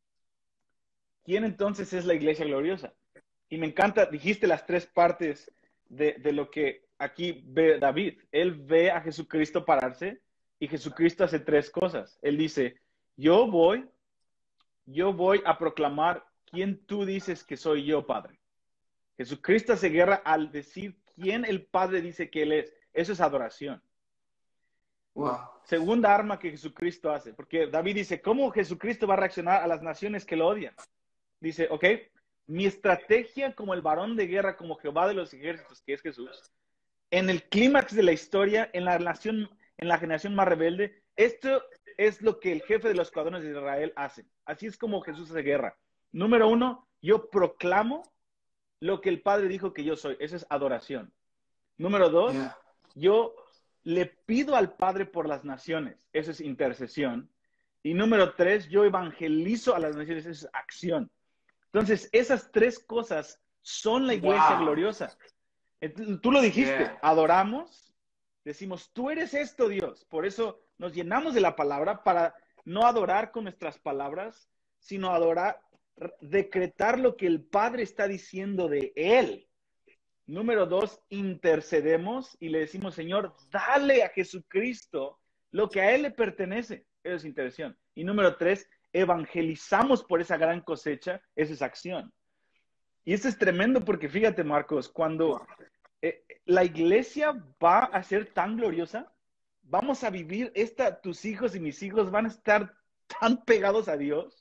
¿quién entonces es la iglesia gloriosa? Y me encanta, dijiste las tres partes de, de lo que aquí ve David. Él ve a Jesucristo pararse y Jesucristo hace tres cosas. Él dice, yo voy, yo voy a proclamar quién tú dices que soy yo, Padre. Jesucristo hace guerra al decir quién el Padre dice que Él es. Eso es adoración. Wow. Segunda arma que Jesucristo hace, porque David dice, ¿cómo Jesucristo va a reaccionar a las naciones que lo odian? Dice, ok, mi estrategia como el varón de guerra, como Jehová de los ejércitos, que es Jesús, en el clímax de la historia, en la nación, en la generación más rebelde, esto es lo que el jefe de los escuadrones de Israel hace. Así es como Jesús hace guerra. Número uno, yo proclamo lo que el Padre dijo que yo soy. Eso es adoración. Número dos, yeah. yo le pido al Padre por las naciones. Eso es intercesión. Y número tres, yo evangelizo a las naciones. Eso es acción. Entonces, esas tres cosas son la iglesia wow. gloriosa. Tú lo dijiste, yeah. adoramos, decimos, tú eres esto, Dios. Por eso nos llenamos de la palabra para no adorar con nuestras palabras, sino adorar, decretar lo que el Padre está diciendo de Él. Número dos, intercedemos y le decimos, Señor, dale a Jesucristo lo que a Él le pertenece. Eso es intercesión. Y número tres, evangelizamos por esa gran cosecha, esa es acción. Y esto es tremendo porque fíjate, Marcos, cuando eh, la iglesia va a ser tan gloriosa, vamos a vivir esta, tus hijos y mis hijos van a estar tan pegados a Dios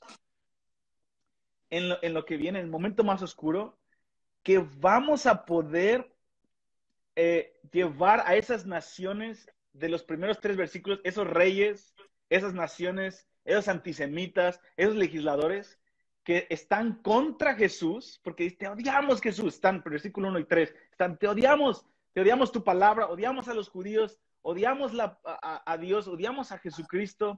en lo, en lo que viene, en el momento más oscuro, que vamos a poder eh, llevar a esas naciones de los primeros tres versículos, esos reyes, esas naciones, esos antisemitas, esos legisladores que están contra Jesús, porque dice, te odiamos Jesús, están, versículo uno y tres, están, te odiamos, te odiamos tu palabra, odiamos a los judíos, odiamos la, a, a Dios, odiamos a Jesucristo,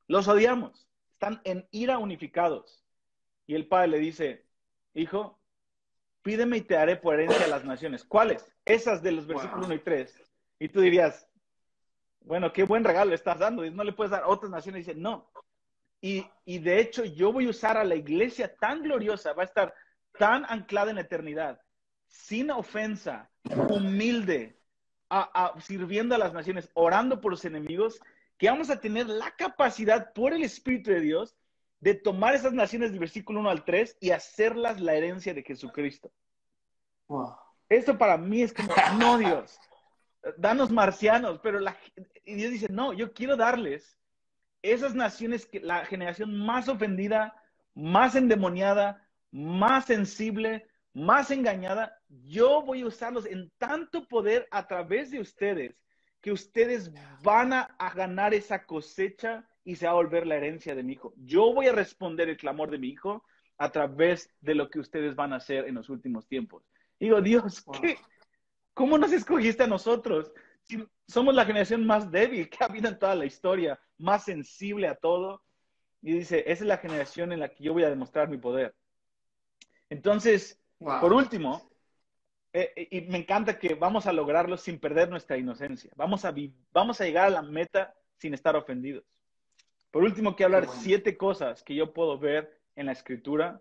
Los odiamos. Están en ira unificados. Y el padre le dice, hijo, pídeme y te daré por herencia a las naciones. ¿Cuáles? Esas de los versículos Wow. uno y tres. Y tú dirías, bueno, qué buen regalo le estás dando. Y no le puedes dar a otras naciones. Y dice, no. Y, y de hecho yo voy a usar a la iglesia tan gloriosa, va a estar tan anclada en la eternidad, sin ofensa, humilde, a, a, sirviendo a las naciones, orando por los enemigos, que vamos a tener la capacidad por el Espíritu de Dios de tomar esas naciones del versículo uno al tres y hacerlas la herencia de Jesucristo. Wow. Esto para mí es como, no Dios, danos marcianos, pero la, y Dios dice, no, yo quiero darles esas naciones, que la generación más ofendida, más endemoniada, más sensible, más engañada, yo voy a usarlos en tanto poder a través de ustedes, que ustedes van a, a ganar esa cosecha y se va a volver la herencia de mi hijo. Yo voy a responder el clamor de mi hijo a través de lo que ustedes van a hacer en los últimos tiempos. Digo, Dios, Wow. ¿qué? ¿Cómo nos escogiste a nosotros? Si somos la generación más débil que ha habido en toda la historia, más sensible a todo. Y dice, esa es la generación en la que yo voy a demostrar mi poder. Entonces, Wow. por último, eh, y me encanta que vamos a lograrlo sin perder nuestra inocencia. Vamos a, vamos a llegar a la meta sin estar ofendidos. Por último, quiero hablar Bueno. siete cosas que yo puedo ver en la Escritura,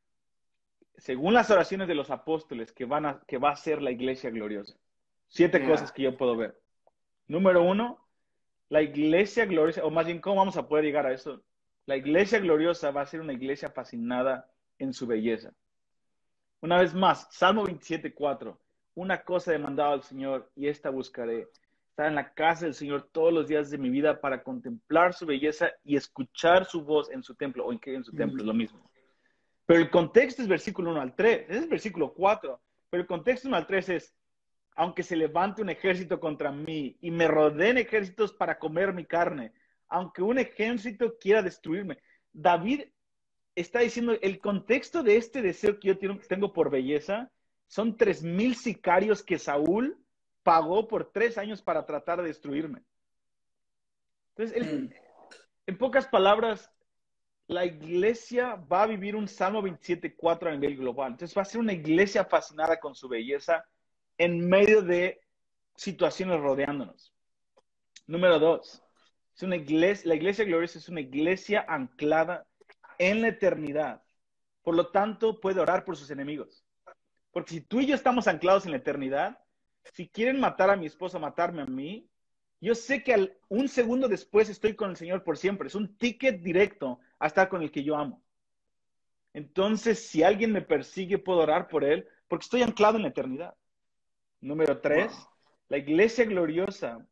según las oraciones de los apóstoles, que, van a, que va a ser la iglesia gloriosa. Siete Yeah. cosas que yo puedo ver. Número uno, la iglesia gloriosa, o más bien, ¿cómo vamos a poder llegar a eso? La iglesia gloriosa va a ser una iglesia fascinada en su belleza. Una vez más, Salmo veintisiete, cuatro. Una cosa he demandado al Señor y esta buscaré. Estar en la casa del Señor todos los días de mi vida para contemplar su belleza y escuchar su voz en su templo, o en, en su templo, es lo mismo. Pero el contexto es versículo uno al tres, ese es versículo cuatro, pero el contexto uno al tres es, aunque se levante un ejército contra mí y me rodeen ejércitos para comer mi carne, aunque un ejército quiera destruirme. David está diciendo, el contexto de este deseo que yo tengo por belleza son tres mil sicarios que Saúl pagó por tres años para tratar de destruirme. Entonces, él, mm. en pocas palabras, la iglesia va a vivir un Salmo veintisiete, cuatro a nivel global. Entonces va a ser una iglesia fascinada con su belleza en medio de situaciones rodeándonos. Número dos, es una iglesia, la iglesia gloriosa es una iglesia anclada en la eternidad. Por lo tanto, puede orar por sus enemigos. Porque si tú y yo estamos anclados en la eternidad, si quieren matar a mi esposa, matarme a mí, yo sé que al, un segundo después estoy con el Señor por siempre. Es un ticket directo a estar con el que yo amo. Entonces, si alguien me persigue, puedo orar por él, porque estoy anclado en la eternidad. Número tres, wow. La iglesia gloriosa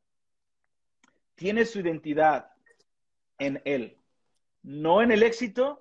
tiene su identidad en él. No en el éxito,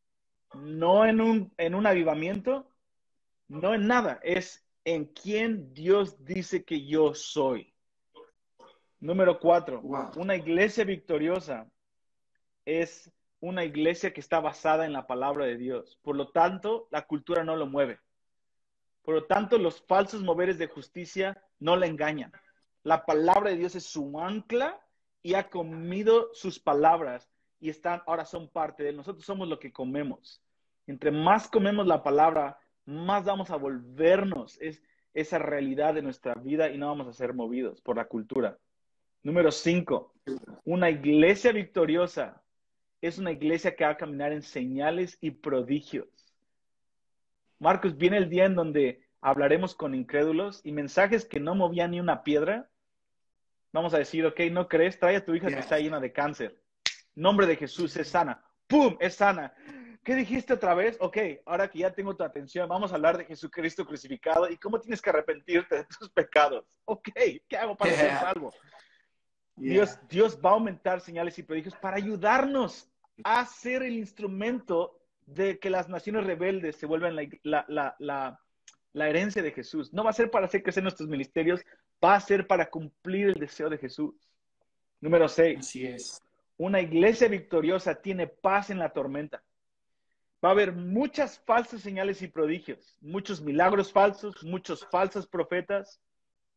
no en un, en un avivamiento, no en nada. Es en quien Dios dice que yo soy. Número cuatro, wow. Una iglesia victoriosa es una iglesia que está basada en la palabra de Dios. Por lo tanto, la cultura no lo mueve. Por lo tanto, los falsos moveres de justicia no la engañan. La palabra de Dios es su ancla y ha comido sus palabras y están, ahora son parte de él. Nosotros somos lo que comemos. Entre más comemos la palabra, más vamos a volvernos es, esa realidad de nuestra vida y no vamos a ser movidos por la cultura. Número cinco, una iglesia victoriosa es una iglesia que va a caminar en señales y prodigios. Marcos, viene el día en donde hablaremos con incrédulos y mensajes que no movían ni una piedra. Vamos a decir, ok, ¿no crees? Trae a tu hija yeah. que está llena de cáncer. Nombre de Jesús, es sana. ¡Pum! Es sana. ¿Qué dijiste otra vez? Ok, ahora que ya tengo tu atención, vamos a hablar de Jesucristo crucificado y cómo tienes que arrepentirte de tus pecados. Ok, ¿qué hago para yeah. ser salvo? Yeah. Dios, Dios va a aumentar señales y prodigios para ayudarnos a ser el instrumento de que las naciones rebeldes se vuelvan la, la, la, la, la herencia de Jesús. No va a ser para hacer crecer nuestros ministerios, va a ser para cumplir el deseo de Jesús. Número seis. Así es. Una iglesia victoriosa tiene paz en la tormenta. Va a haber muchas falsas señales y prodigios, muchos milagros falsos, muchos falsos profetas.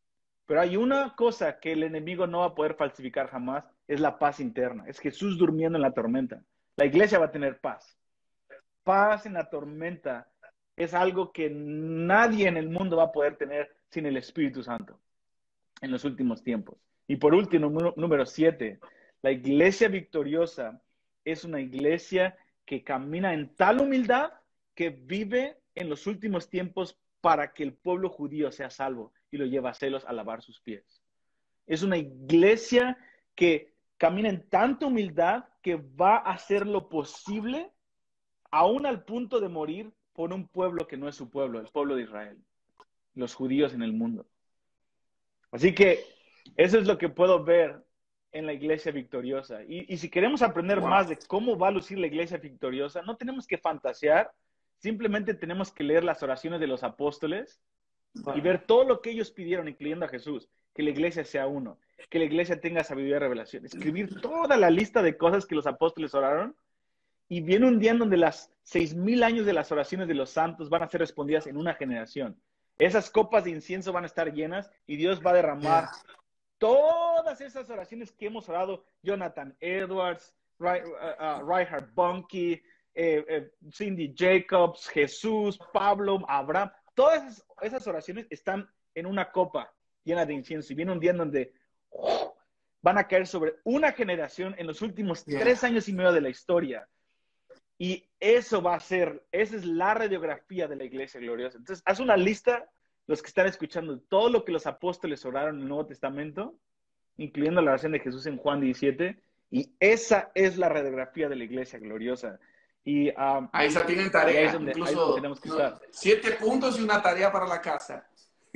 Pero hay una cosa que el enemigo no va a poder falsificar jamás, es la paz interna. Es Jesús durmiendo en la tormenta. La iglesia va a tener paz. Paz en la tormenta es algo que nadie en el mundo va a poder tener sin el Espíritu Santo en los últimos tiempos. Y por último, número siete, la iglesia victoriosa es una iglesia que camina en tal humildad que vive en los últimos tiempos para que el pueblo judío sea salvo y lo lleva a celos a lavar sus pies. Es una iglesia que camina en tanta humildad que va a hacer lo posible, aún al punto de morir, por un pueblo que no es su pueblo, el pueblo de Israel, los judíos en el mundo. Así que eso es lo que puedo ver en la iglesia victoriosa. Y, y si queremos aprender Wow. más de cómo va a lucir la iglesia victoriosa, no tenemos que fantasear, simplemente tenemos que leer las oraciones de los apóstoles Wow. y ver todo lo que ellos pidieron, incluyendo a Jesús, que la iglesia sea uno, que la iglesia tenga sabiduría y revelación, escribir toda la lista de cosas que los apóstoles oraron, y viene un día en donde las seis mil años de las oraciones de los santos van a ser respondidas en una generación. Esas copas de incienso van a estar llenas y Dios va a derramar Yeah. todas esas oraciones que hemos orado, Jonathan Edwards, Ry, uh, uh, Reinhard Bonnke, eh, eh, Cindy Jacobs, Jesús, Pablo, Abraham, todas esas, esas oraciones están en una copa llena de incienso. Y viene un día en donde oh, van a caer sobre una generación en los últimos Yeah. tres años y medio de la historia. Y eso va a ser, esa es la radiografía de la iglesia gloriosa. Entonces, haz una lista, los que están escuchando, todo lo que los apóstoles oraron en el Nuevo Testamento, incluyendo la oración de Jesús en Juan diecisiete, y esa es la radiografía de la iglesia gloriosa. Y, um, Ahí se tienen y ahí, tarea, es donde, ahí es donde incluso tenemos que no, estar. siete puntos y una tarea para la casa.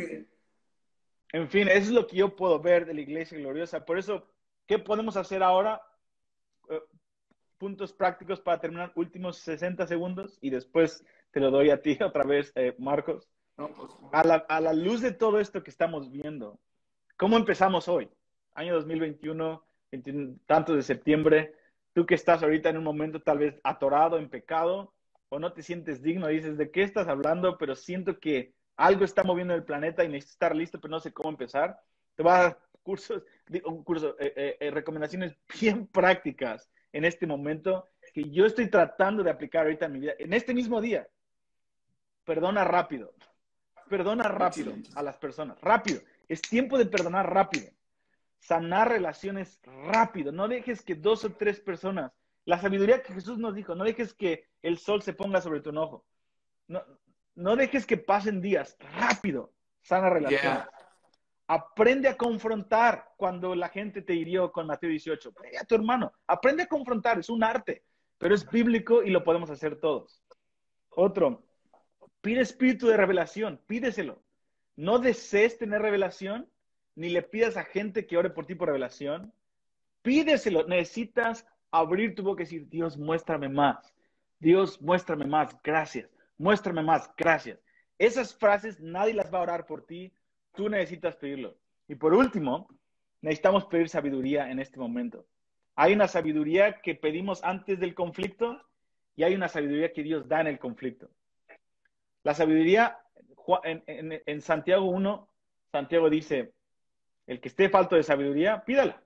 En fin, eso es lo que yo puedo ver de la iglesia gloriosa. Por eso, ¿qué podemos hacer ahora? Uh, puntos prácticos para terminar, últimos sesenta segundos, y después te lo doy a ti otra vez, eh, Marcos. No, pues, A la, a la luz de todo esto que estamos viendo, ¿cómo empezamos hoy? Año dos mil veintiuno, tantos de septiembre, tú que estás ahorita en un momento tal vez atorado en pecado, o no te sientes digno, dices, ¿de qué estás hablando? Pero siento que algo está moviendo el planeta y necesito estar listo, pero no sé cómo empezar. Te voy a dar cursos, un curso, eh, eh, eh, recomendaciones bien prácticas en este momento que yo estoy tratando de aplicar ahorita en mi vida, en este mismo día. Perdona rápido. Perdona rápido a las personas. Rápido. Es tiempo de perdonar rápido. Sanar relaciones rápido. No dejes que dos o tres personas, la sabiduría que Jesús nos dijo, no dejes que el sol se ponga sobre tu enojo. No, no dejes que pasen días. Rápido. Sana relaciones. yeah. Aprende a confrontar cuando la gente te hirió con Mateo dieciocho. Ve a tu hermano. Aprende a confrontar. Es un arte, pero es bíblico y lo podemos hacer todos. Otro, pide espíritu de revelación. Pídeselo. No desees tener revelación, ni le pidas a gente que ore por ti por revelación. Pídeselo. Necesitas abrir tu boca y decir, Dios, muéstrame más. Dios, muéstrame más. Gracias. Muéstrame más. Gracias. Esas frases nadie las va a orar por ti. Tú necesitas pedirlo. Y por último, necesitamos pedir sabiduría en este momento. Hay una sabiduría que pedimos antes del conflicto y hay una sabiduría que Dios da en el conflicto. La sabiduría, en, en, en Santiago uno, Santiago dice, el que esté falto de sabiduría, pídala.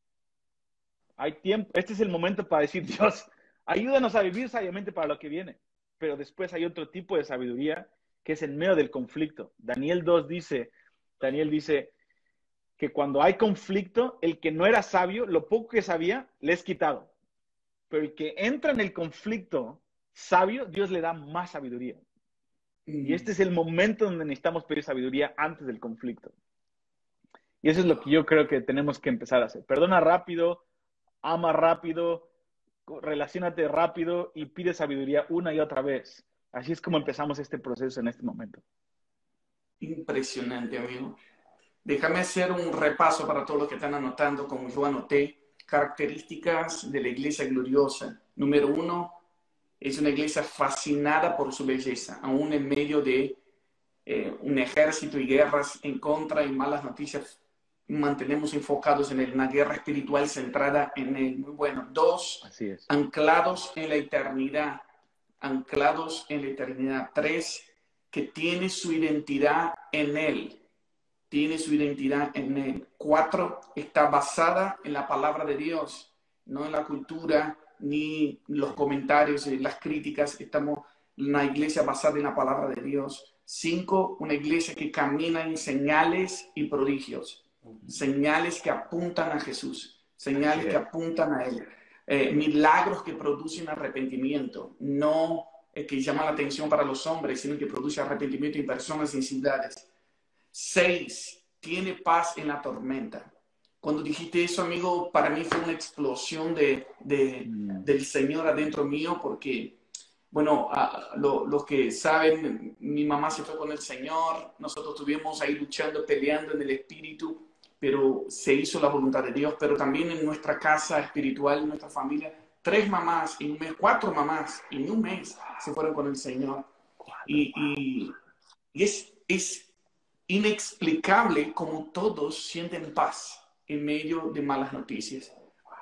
Hay tiempo, este es el momento para decir, Dios, ayúdanos a vivir sabiamente para lo que viene. Pero después hay otro tipo de sabiduría que es en medio del conflicto. Daniel dos dice, Daniel dice que cuando hay conflicto, el que no era sabio, lo poco que sabía, le es quitado. Pero el que entra en el conflicto sabio, Dios le da más sabiduría. Mm. Y este es el momento donde necesitamos pedir sabiduría antes del conflicto. Y eso es lo que yo creo que tenemos que empezar a hacer. Perdona rápido, ama rápido, relaciónate rápido y pide sabiduría una y otra vez. Así es como empezamos este proceso en este momento. Impresionante, amigo. Déjame hacer un repaso para todos los que están anotando, como yo anoté. Características de la iglesia gloriosa. Número uno, es una iglesia fascinada por su belleza, aún en medio de eh, un ejército y guerras en contra y malas noticias. Mantenemos enfocados en una guerra espiritual centrada en él. Muy bueno. Dos, así es. Anclados en la eternidad. Anclados en la eternidad. Tres, que tiene su identidad en él. tiene su identidad en Él. Cuatro, está basada en la palabra de Dios, no en la cultura, ni los comentarios, y las críticas. Estamos en una iglesia basada en la palabra de Dios. Cinco, una iglesia que camina en señales y prodigios. Señales que apuntan a Jesús, señales que apuntan a Él. Eh, milagros que producen arrepentimiento, no eh, que llaman la atención para los hombres, sino que produce arrepentimiento en personas y en ciudades. Seis, tiene paz en la tormenta. Cuando dijiste eso, amigo, para mí fue una explosión de, de, Mm. del Señor adentro mío, porque, bueno, a, lo, los que saben, mi mamá se fue con el Señor, nosotros estuvimos ahí luchando, peleando en el Espíritu, pero se hizo la voluntad de Dios. Pero también en nuestra casa espiritual, en nuestra familia, tres mamás en un mes, cuatro mamás en un mes se fueron con el Señor. Y, y, y es, es inexplicable cómo todos sienten paz en medio de malas noticias.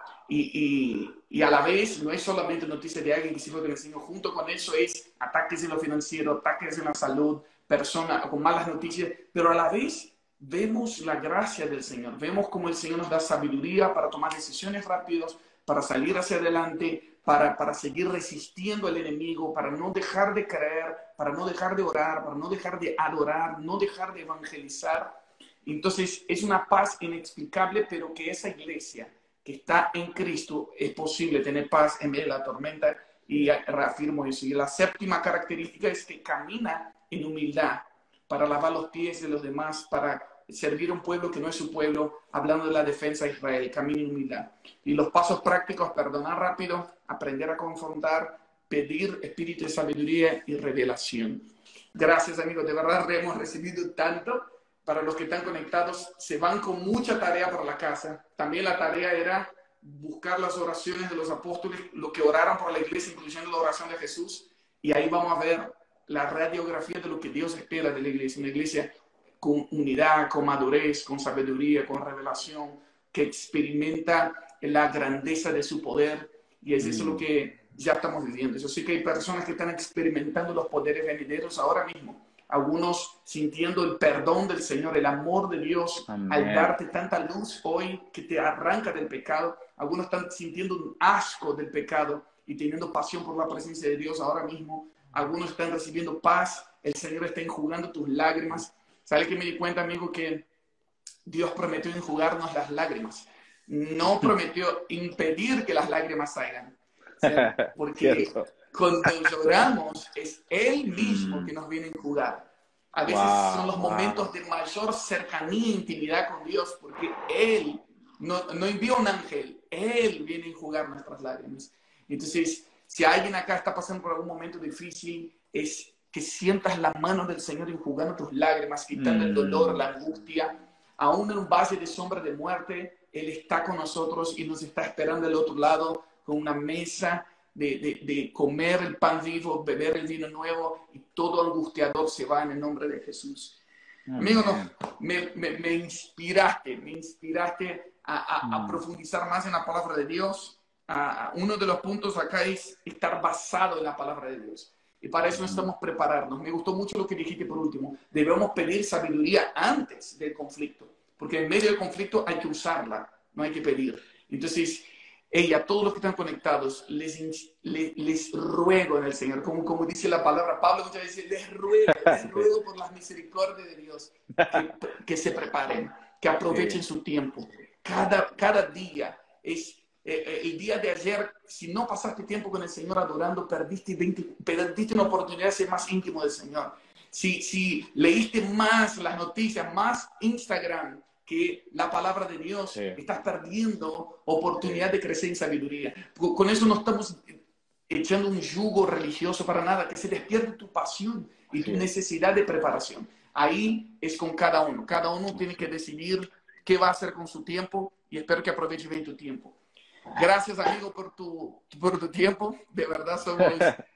Y, y, y a la vez no es solamente noticias de alguien que se fue con el Señor, junto con eso es ataques en lo financiero, ataques en la salud, personas con malas noticias, pero a la vez vemos la gracia del Señor, vemos cómo el Señor nos da sabiduría para tomar decisiones rápidas, para salir hacia adelante, para, para seguir resistiendo al enemigo, para no dejar de creer, para no dejar de orar, para no dejar de adorar, no dejar de evangelizar. Entonces es una paz inexplicable, pero que esa iglesia que está en Cristo es posible tener paz en medio de la tormenta, y reafirmo eso. Y la séptima característica es que camina en humildad para lavar los pies de los demás, para servir a un pueblo que no es su pueblo, hablando de la defensa de Israel, camino en humildad. Y los pasos prácticos: perdonar rápido, aprender a confrontar, pedir espíritu de sabiduría y revelación. Gracias, amigos, de verdad hemos recibido tanto. Para los que están conectados, se van con mucha tarea para la casa. También la tarea era buscar las oraciones de los apóstoles, lo que oraron por la iglesia, incluyendo la oración de Jesús. Y ahí vamos a ver la radiografía de lo que Dios espera de la iglesia. Una iglesia con unidad, con madurez, con sabiduría, con revelación, que experimenta la grandeza de su poder. Y es eso lo que ya estamos viviendo. Eso sí, que hay personas que están experimentando los poderes venideros ahora mismo. Algunos sintiendo el perdón del Señor, el amor de Dios, Amén. al darte tanta luz hoy que te arranca del pecado. Algunos están sintiendo un asco del pecado y teniendo pasión por la presencia de Dios ahora mismo. Algunos están recibiendo paz. El Señor está enjugando tus lágrimas. ¿Sabes qué me di cuenta, amigo? Que Dios prometió enjugarnos las lágrimas. No prometió impedir que las lágrimas salgan. O sea, porque Cierto. cuando lloramos es Él mismo que nos viene a enjugar. A veces Wow, son los wow. momentos de mayor cercanía e intimidad con Dios, porque Él no, no envió un ángel, Él viene a enjugar nuestras lágrimas. Entonces, si alguien acá está pasando por algún momento difícil, es que sientas la mano del Señor enjugando tus lágrimas, quitando mm. el dolor, la angustia. Aún en un valle de sombra de muerte, Él está con nosotros y nos está esperando del otro lado con una mesa de, de, de comer el pan vivo, beber el vino nuevo, y todo angustiador se va en el nombre de Jesús. Mm. Amigo, no, me, me, me inspiraste, me inspiraste a, a, mm. a profundizar más en la palabra de Dios. A, a uno de los puntos acá es estar basado en la palabra de Dios. Y para eso necesitamos prepararnos. Me gustó mucho lo que dijiste por último. Debemos pedir sabiduría antes del conflicto, porque en medio del conflicto hay que usarla, no hay que pedir. Entonces, hey, a todos los que están conectados, les, les, les ruego en el Señor, como, como dice la palabra, Pablo muchas veces, les ruego, les ruego por las misericordias de Dios, que, que se preparen, que aprovechen su tiempo. Cada, cada día es... Eh, el día de ayer, si no pasaste tiempo con el Señor adorando, perdiste, veinte, perdiste una oportunidad de ser más íntimo del Señor. Si, si leíste más las noticias, más Instagram que la palabra de Dios, sí. estás perdiendo oportunidad sí. de crecer en sabiduría. Con eso no estamos echando un yugo religioso para nada, que se despierte tu pasión y sí. tu necesidad de preparación. Ahí es con cada uno. Cada uno tiene que decidir qué va a hacer con su tiempo, y espero que aproveches bien tu tiempo. Gracias, amigo, por tu, por tu tiempo. De verdad, somos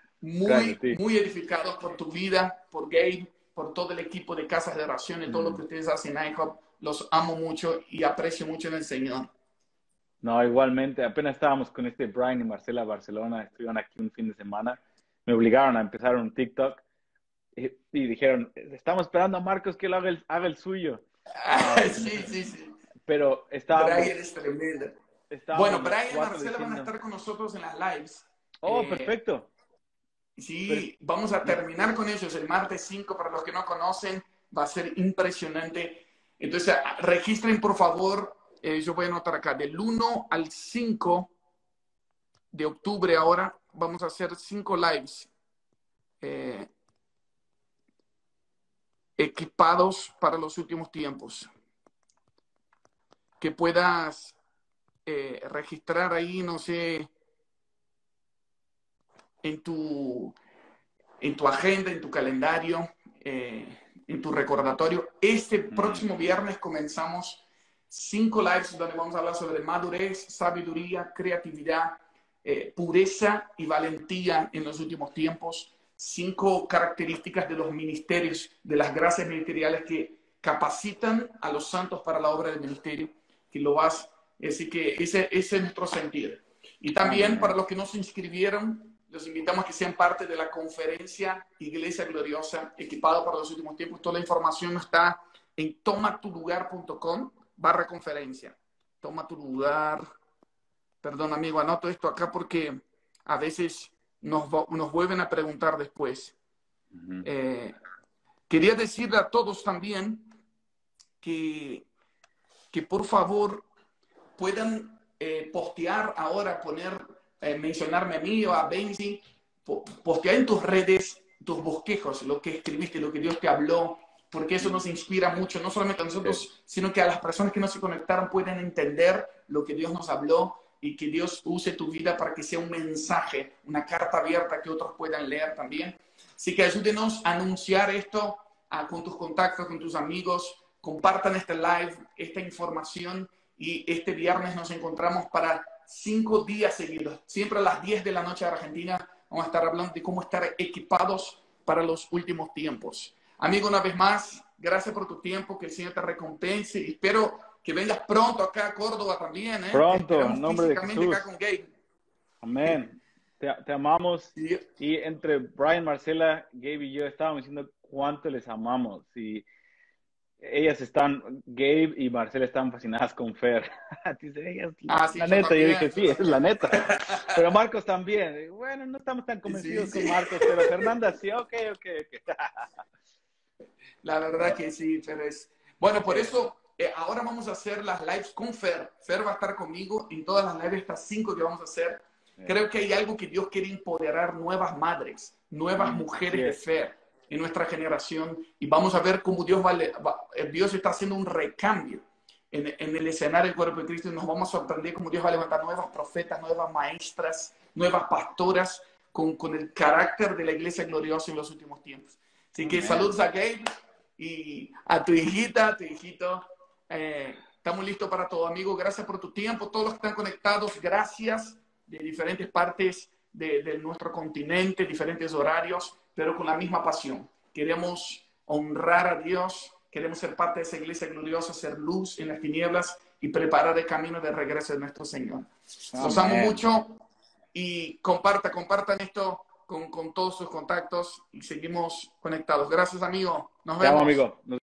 muy, muy edificados por tu vida, por Gabe, por todo el equipo de Casas de Oración y todo mm. lo que ustedes hacen en IHOP. Los amo mucho y aprecio mucho en el Señor. No, igualmente. Apenas estábamos con este Brian y Marcela Barcelona. Estuvieron aquí un fin de semana. Me obligaron a empezar un TikTok y, y dijeron, estamos esperando a Marcos que él haga el, haga el suyo. Ah, sí, sí, sí. Pero Brian estábamos, es tremendo. Bueno, estábamos los Brian y cuatro Marcela van a diciendo, estar con nosotros en las lives. oh, Eh, perfecto. Per- sí, vamos a me- terminar con ellos el martes cinco. Para los que no conocen, va a ser impresionante. Entonces, a- registren por favor. Eh, yo voy a anotar acá, del uno al cinco de octubre ahora, vamos a hacer cinco lives. Eh, equipados para los últimos tiempos. Que puedas eh, registrar ahí, no sé, en tu, en tu agenda, en tu calendario, eh, en tu recordatorio. Este mm, próximo viernes comenzamos cinco lives donde vamos a hablar sobre madurez, sabiduría, creatividad, eh, pureza y valentía en los últimos tiempos. Cinco características de los ministerios, de las gracias ministeriales que capacitan a los santos para la obra del ministerio, que lo vas, así que ese, ese es nuestro sentir. Y también para amén. los que no se inscribieron, los invitamos a que sean parte de la conferencia Iglesia Gloriosa, equipado para los últimos tiempos. Toda la información está en tomatulugar.com barra conferencia. Toma tu lugar. Perdón, amigo, anoto esto acá porque a veces nos, nos vuelven a preguntar después. Ujú. Eh, quería decirle a todos también que, que por favor puedan eh, postear ahora, poner, eh, mencionarme a mí o a Benzi, po postear en tus redes tus bosquejos, lo que escribiste, lo que Dios te habló, porque eso nos inspira mucho, no solamente a Sí. nosotros, sino que a las personas que no se conectaron pueden entender lo que Dios nos habló y que Dios use tu vida para que sea un mensaje, una carta abierta que otros puedan leer también. Así que ayúdenos a anunciar esto a, con tus contactos, con tus amigos, compartan este live, esta información y este viernes nos encontramos para cinco días seguidos. Siempre a las diez de la noche de Argentina vamos a estar hablando de cómo estar equipados para los últimos tiempos. Amigo, una vez más, gracias por tu tiempo, que el Señor te recompense y espero que vengas pronto acá a Córdoba también. ¿eh? Te Pronto, en esperamos nombre de físicamente acá Jesús. con Gabe. Amén. Te, te amamos. Sí. Y entre Brian, Marcela, Gabe y yo estábamos diciendo cuánto les amamos. Y ellas están, Gabe y Marcela están fascinadas con Fer. Dice, ellas, la, Ah, sí, la yo neta, yo dije, también, yo sí, es la también. neta. Pero Marcos también. Bueno, no estamos tan Sí, convencidos con sí. Marcos, pero Fernanda sí, ok, ok, ok. La verdad que sí, Fer es... Bueno, por Eh, eso eh, ahora vamos a hacer las lives con Fer. Fer va a estar conmigo en todas las lives, estas cinco que vamos a hacer. eh, Creo que hay algo que Dios quiere empoderar nuevas madres, nuevas mm, así mujeres de es. fe en nuestra generación y vamos a ver cómo Dios, va, va, Dios está haciendo un recambio en, en el escenario del cuerpo de Cristo y nos vamos a sorprender cómo Dios va a levantar nuevas profetas, nuevas maestras, nuevas pastoras con, con el carácter de la iglesia gloriosa en los últimos tiempos. Así que Amén. saludos a Gabe y a tu hijita, a tu hijito. Eh, estamos listos para todo, amigo. Gracias por tu tiempo. Todos los que están conectados, gracias, de diferentes partes de, de nuestro continente, diferentes horarios, pero con la misma pasión. Queremos honrar a Dios, queremos ser parte de esa iglesia gloriosa, ser luz en las tinieblas y preparar el camino de regreso de nuestro Señor. Los amo Amén. mucho y comparta, compartan esto con, con todos sus contactos y seguimos conectados. Gracias, amigo. Nos Te amo, vemos. amigo. Nos